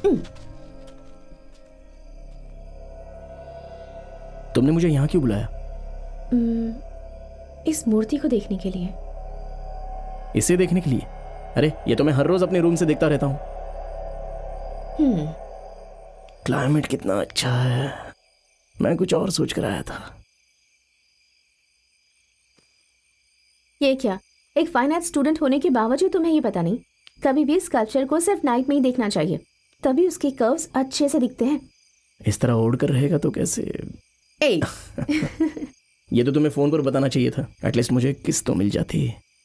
तुमने मुझे यहाँ क्यों बुलाया? इस मूर्ति को देखने के लिए। इसे देखने के लिए? अरे ये तो मैं हर रोज अपने रूम से देखता रहता हूँ। क्लाइमेट कितना अच्छा है। मैं कुछ और सोच कर आया था। ये क्या, एक फाइन आर्ट स्टूडेंट होने के बावजूद तुम्हें ये पता नहीं? कभी भी स्कल्पचर को सिर्फ नाइट में ही देखना चाहिए, तभी उसके कर्व्स अच्छे से दिखते हैं। इस तरह ओढ़ कर रहेगा तो कैसे? ये तो तुम्हें फोन पर बताना चाहिए था। एटलीस्ट मुझे किस तो मिल जाती।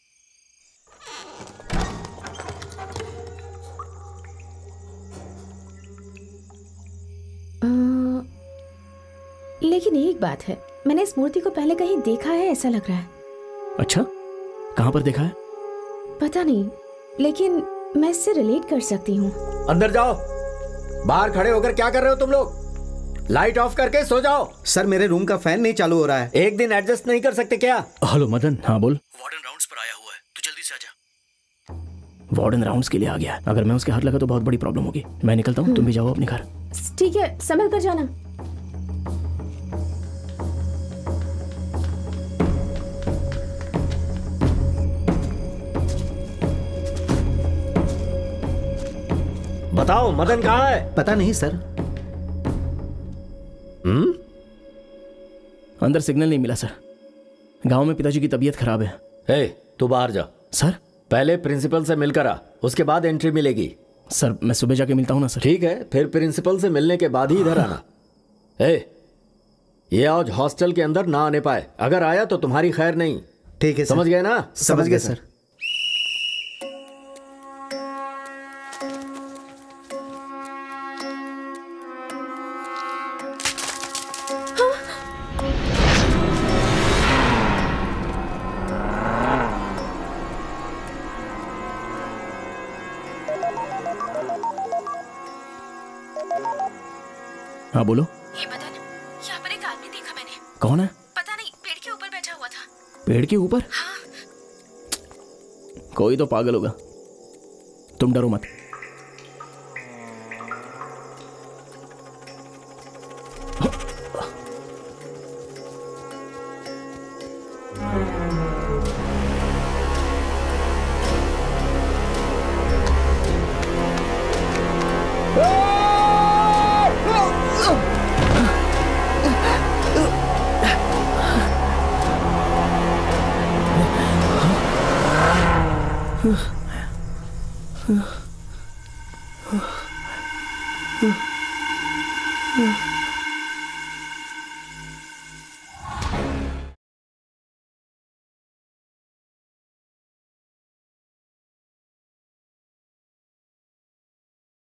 लेकिन एक बात है, मैंने इस मूर्ति को पहले कहीं देखा है ऐसा लग रहा है। अच्छा, कहां पर देखा है? पता नहीं, लेकिन मैं इससे रिलेट कर सकती हूँ। अंदर जाओ। बाहर खड़े होकर क्या कर रहे हो तुम लोग? लाइट ऑफ करके सो जाओ। सर मेरे रूम का फैन नहीं चालू हो रहा है। एक दिन एडजस्ट नहीं कर सकते क्या? हेलो मदन। हाँ बोल। वार्डन राउंड्स पर आया हुआ है, तू जल्दी से आजा। वार्डन राउंड्स के लिए आ गया है। अगर मैं उसके हाथ लगा तो बहुत बड़ी प्रॉब्लम होगी। मैं निकलता हूँ, तुम भी जाओ अपने घर। ठीक है, संभल कर जाना। बताओ मदन कहाँ है? पता नहीं सर। अंदर सिग्नल नहीं मिला सर। गांव में पिताजी की तबीयत खराब है। हे, तू बाहर जा। सर पहले प्रिंसिपल से मिलकर आ, उसके बाद एंट्री मिलेगी। सर मैं सुबह जाके मिलता हूँ ना सर। ठीक है, फिर प्रिंसिपल से मिलने के बाद ही इधर आना। हे, ये आज हॉस्टल के अंदर ना आने पाए। अगर आया तो तुम्हारी खैर नहीं। ठीक है सर। समझ गए ना? समझ गए सर। हाँ बोलो। ये मदन, यहाँ पर एक आदमी देखा मैंने। कौन है? पता नहीं, पेड़ के ऊपर बैठा हुआ था। पेड़ के ऊपर? हाँ। कोई तो पागल होगा। तुम डरो मत।